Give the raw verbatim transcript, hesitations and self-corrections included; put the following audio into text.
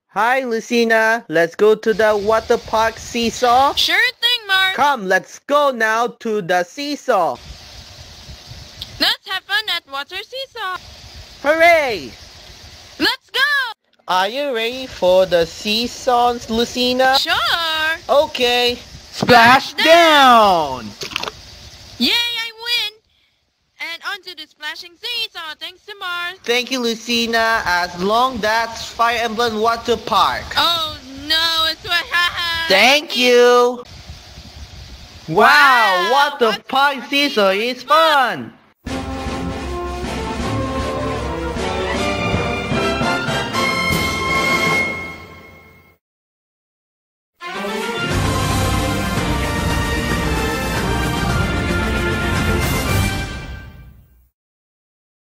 Hi, Lucina. Let's go to the Waterpark seesaw. Sure thing, Marth. Come, let's go now to the seesaw. Let's have fun at Water Seesaw. Hooray! Let's go! Are you ready for the seesaw, Lucina? Sure. Okay. Splash down! Yay, I win! And onto the splashing seesaw, thanks to Marth. Thank you, Lucina. As long that's Fire Emblem Waterpark. Oh no, it's what haha! Thank you. Wow, Wow, Waterpark seesaw is fun.